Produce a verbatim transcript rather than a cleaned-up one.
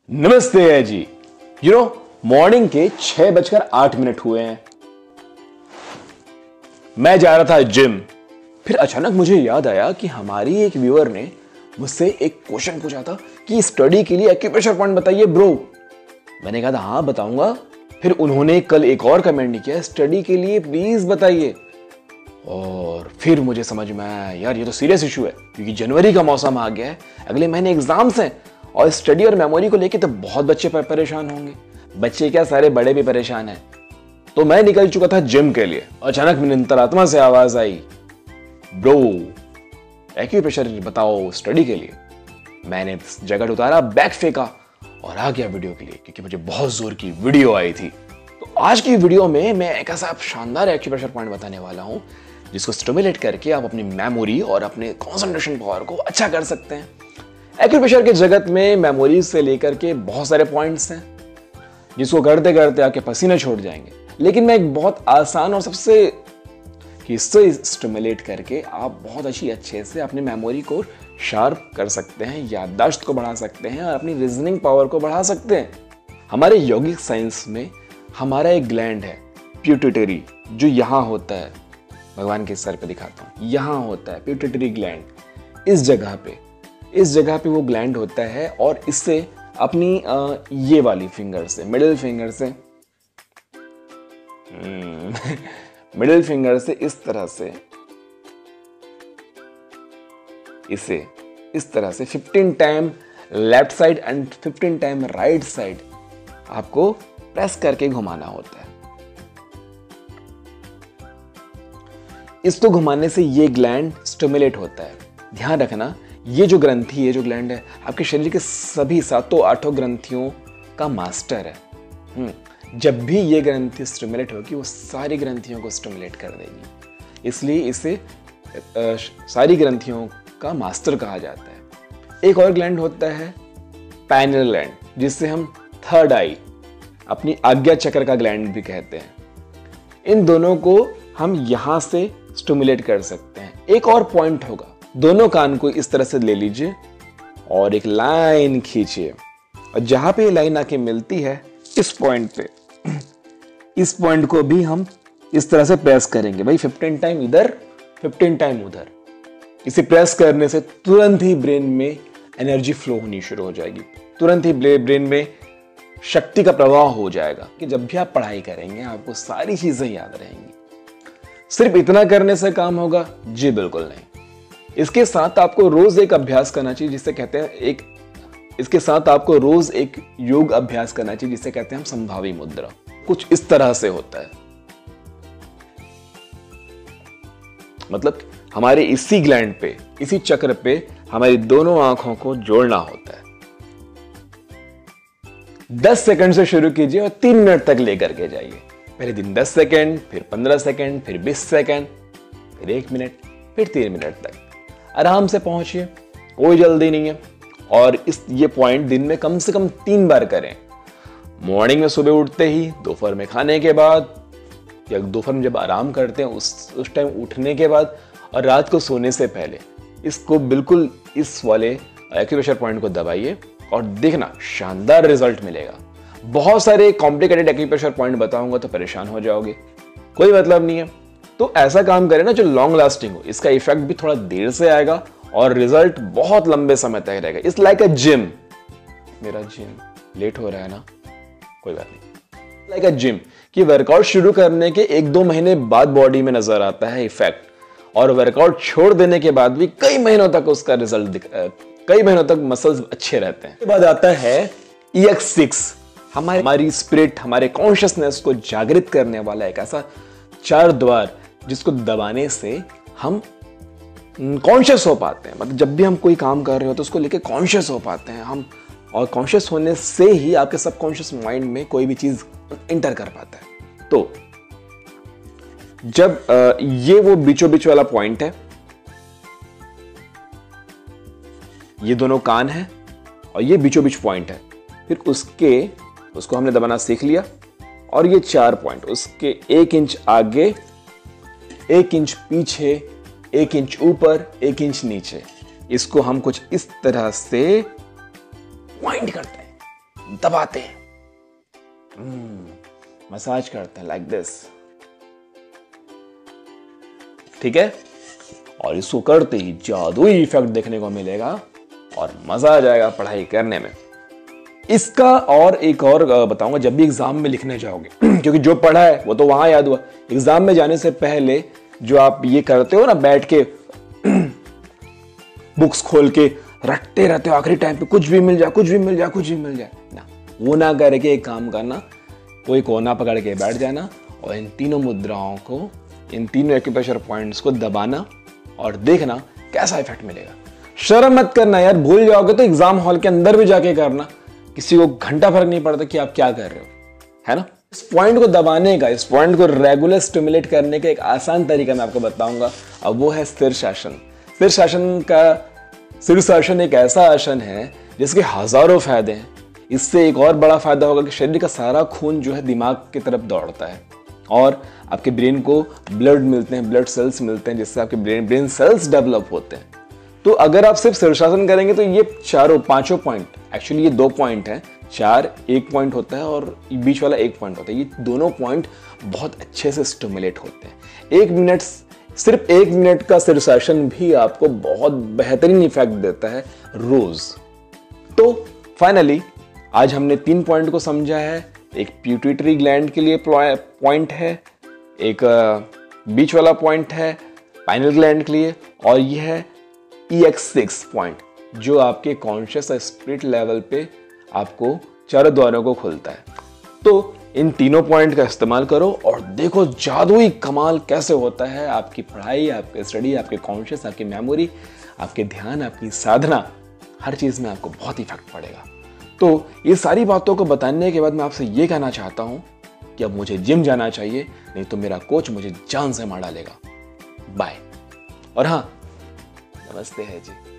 नमस्ते है जी। You know morning के छह बजकर आठ मिनट हुए हैं। मैं जा रहा था जिम। फिर अचानक मुझे याद आया कि हमारी एक व्यूअर ने मुझसे एक क्वेश्चन पूछा था कि स्टडी के लिए एक्यूप्रेशर पॉइंट बताइए ब्रो। मैंने कहा था हाँ बताऊंगा। फिर उन्होंने कल एक और कमेंट नहीं किया, स्टडी के लिए प्लीज बताइए। और फिर मुझे समझ में आया यार ये तो सीरियस इशू है, क्योंकि जनवरी का मौसम आ गया है, अगले महीने एग्जाम्स हैं और स्टडी और मेमोरी को लेके तो बहुत बच्चे परेशान होंगे। बच्चे क्या सारे बड़े भी परेशान हैं। तो मैं निकल चुका था जिम के लिए। अचानक मेरी अंतरात्मा से आवाज आई, ब्रो एक्यूप्रेशर बताओ स्टडी के लिए। मैंने जैकेट उतारा, बैग फेंका और आ गया वीडियो के लिए, क्योंकि मुझे बहुत जोर की वीडियो आई थी। तो आज की वीडियो में मैं एक ऐसा शानदार एक्यूप्रेशर पॉइंट बताने वाला हूं जिसको स्टिमुलेट करके आप अपनी मेमोरी और अपने कंसंट्रेशन पावर को अच्छा कर सकते हैं। एक्यूप्रेशर के जगत में मेमोरी से लेकर के बहुत सारे पॉइंट्स हैं जिसको करते करते आपके पसीने छोड़ जाएंगे, लेकिन मैं एक बहुत आसान और सबसे किससे स्टिमुलेट करके आप बहुत अच्छी अच्छे से अपनी मेमोरी को शार्प कर सकते हैं, याददाश्त को बढ़ा सकते हैं और अपनी रीजनिंग पावर को बढ़ा सकते हैं। हमारे यौगिक साइंस में हमारा एक ग्लैंड है पिट्यूटरी, जो यहाँ होता है, भगवान के सर पे दिखाता हूँ, यहाँ होता है पिट्यूटरी ग्लैंड। इस जगह पे इस जगह पे वो ग्लैंड होता है और इससे अपनी आ, ये वाली फिंगर से, मिडिल फिंगर से मिडिल फिंगर से इस तरह से इसे इस तरह से fifteen time left side and fifteen time right side आपको प्रेस करके घुमाना होता है। इसको घुमाने से ये ग्लैंड स्टिमुलेट होता है। ध्यान रखना, ये जो ग्रंथि है, जो ग्लैंड है, आपके शरीर के सभी सातों आठों ग्रंथियों का मास्टर है। हम्म जब भी ये ग्रंथि स्टिमुलेट होगी वो सारी ग्रंथियों को स्टिमुलेट कर देगी, इसलिए इसे आ, सारी ग्रंथियों का मास्टर कहा जाता है। एक और ग्लैंड होता है पाइनियल ग्लैंड, जिससे हम थर्ड आई, अपनी आज्ञा चक्र का ग्लैंड भी कहते हैं। इन दोनों को हम यहां से स्टिमुलेट कर सकते हैं। एक और पॉइंट होगा, दोनों कान को इस तरह से ले लीजिए और एक लाइन खींचिए, और जहां पे ये लाइन आके मिलती है इस पॉइंट पे, इस पॉइंट को भी हम इस तरह से प्रेस करेंगे भाई, फिफ्टीन टाइम इधर फिफ्टीन टाइम उधर। इसे प्रेस करने से तुरंत ही ब्रेन में एनर्जी फ्लो होनी शुरू हो जाएगी, तुरंत ही ब्रेन में शक्ति का प्रवाह हो जाएगा कि जब भी आप पढ़ाई करेंगे आपको सारी चीजें याद रहेंगी। सिर्फ इतना करने से काम होगा? जी बिल्कुल नहीं। इसके साथ आपको रोज एक अभ्यास करना चाहिए जिसे कहते हैं एक इसके साथ आपको रोज एक योग अभ्यास करना चाहिए जिसे कहते हैं हम संभावी मुद्रा। कुछ इस तरह से होता है, मतलब हमारे इसी ग्लैंड पे, इसी चक्र पे हमारी दोनों आंखों को जोड़ना होता है। दस सेकंड से शुरू कीजिए और तीन मिनट तक लेकर के जाइए। पहले दिन दस सेकंड, फिर पंद्रह सेकंड, फिर बीस सेकंड, फिर एक मिनट, फिर तीन मिनट तक आराम से पहुंचिए, कोई जल्दी नहीं है। और इस ये पॉइंट दिन में कम से कम तीन बार करें। मॉर्निंग में सुबह उठते ही, दोपहर में खाने के बाद, या दोपहर में जब आराम करते हैं उस उस टाइम उठने के बाद, और रात को सोने से पहले इसको बिल्कुल इस वाले एक्यूप्रेशर पॉइंट को दबाइए और देखना शानदार रिजल्ट मिलेगा। बहुत सारे कॉम्प्लिकेटेड एक्यूप्रेशर पॉइंट बताऊंगा तो परेशान हो जाओगे, कोई मतलब नहीं है। तो ऐसा काम करें ना जो लॉन्ग लास्टिंग हो, इसका इफेक्ट भी थोड़ा देर से आएगा और रिजल्ट बहुत लंबे समय तक रहेगा। It's like a gym. मेरा जिम लेट हो रहा है ना, कोई बात नहीं। लाइक अ जिम कि वर्कआउट शुरू करने के एक दो महीने बाद बॉडी में नजर आता है इफेक्ट, और वर्कआउट छोड़ देने के बाद भी कई महीनों तक उसका रिजल्ट दिख कई महीनों तक मसल्स अच्छे रहते हैं। उसके बाद आता है ई एक्स सिक्स, हमारी हमारी स्पिरिट, हमारे कॉन्शियसनेस को जागृत करने वाला एक ऐसा चार द्वार जिसको दबाने से हम कॉन्शियस हो पाते हैं। मतलब जब भी हम कोई काम कर रहे हो तो उसको लेके कॉन्शियस हो पाते हैं हम, और कॉन्शियस होने से ही आपके सबकॉन्शियस माइंड में कोई भी चीज इंटर कर पाता है। तो जब आ, ये वो बीचों बीच वाला पॉइंट है, ये दोनों कान है और ये बीचों बीच पॉइंट है, फिर उसके उसको हमने दबाना सीख लिया, और ये चार पॉइंट उसके एक इंच आगे, एक इंच पीछे, एक इंच ऊपर, एक इंच नीचे, इसको हम कुछ इस तरह से पॉइंट करते हैं। दबाते हैं, मसाज करते हैं लाइक दिस, ठीक है। और इसको करते ही जादुई इफेक्ट देखने को मिलेगा और मजा आ जाएगा पढ़ाई करने में। इसका और एक और बताऊंगा, जब भी एग्जाम में लिखने जाओगे क्योंकि जो पढ़ा है वो तो वहां याद हुआ, एग्जाम में जाने से पहले जो आप ये करते हो ना, बैठ के बुक्स खोल के रटते रहते हो आखिरी टाइम पे, कुछ भी मिल जाए कुछ भी मिल जाए कुछ भी मिल जाए ना, वो ना करके एक काम करना, कोई कोना पकड़ के बैठ जाना और इन तीनों मुद्राओं को, इन तीनों एक्यूप्रेशर पॉइंट्स को दबाना और देखना कैसा इफेक्ट मिलेगा। शर्म मत करना यार, भूल जाओगे तो एग्जाम हॉल के अंदर भी जाके करना, किसी को घंटा फर्क नहीं पड़ता कि आप क्या कर रहे हो, है ना। इस पॉइंट को दबाने का, इस पॉइंट को रेगुलर स्टिमुलेट करने का एक आसान तरीका मैं आपको बताऊंगा, अब वो है स्थिर शासन। स्थिर शासन का स्थिर शासन एक ऐसा आसन है जिसके हजारों फायदे हैं। इससे एक और बड़ा फायदा होगा कि शरीर का सारा खून जो है दिमाग की तरफ दौड़ता है और आपके ब्रेन को ब्लड मिलते हैं, ब्लड सेल्स मिलते हैं, जिससे आपके ब्रेन ब्रेन सेल्स डेवलप होते हैं। तो अगर आप सिर्फ शीर्षासन करेंगे तो ये चारों पांचों पॉइंट, एक्चुअली ये दो पॉइंट हैं, चार एक पॉइंट होता है और बीच वाला एक पॉइंट होता है, ये दोनों पॉइंट बहुत अच्छे से स्टिमुलेट होते हैं। एक मिनट, सिर्फ एक मिनट का शीर्षासन भी आपको बहुत बेहतरीन इफेक्ट देता है रोज। तो फाइनली आज हमने तीन पॉइंट को समझा है। एक पिट्यूटरी ग्लैंड के लिए पॉइंट है, एक बीच वाला पॉइंट है पाइनल ग्लैंड के लिए, और यह है ई एक्स सिक्स पॉइंट जो आपके कॉन्शियस और स्पिरिट लेवल पे आपको चारों द्वारों को खोलता है। तो इन तीनों पॉइंट का इस्तेमाल करो और देखो जादुई कमाल कैसे होता है। आपकी पढ़ाई, आपकी स्टडी, आपके कॉन्शियस, आपकी मेमोरी, आपके ध्यान, आपकी साधना, हर चीज में आपको बहुत इफेक्ट पड़ेगा। तो ये सारी बातों को बताने के बाद मैं आपसे ये कहना चाहता हूं कि अब मुझे जिम जाना चाहिए, नहीं तो मेरा कोच मुझे जान से मार डालेगा। बाय। और हाँ, नमस्ते है जी।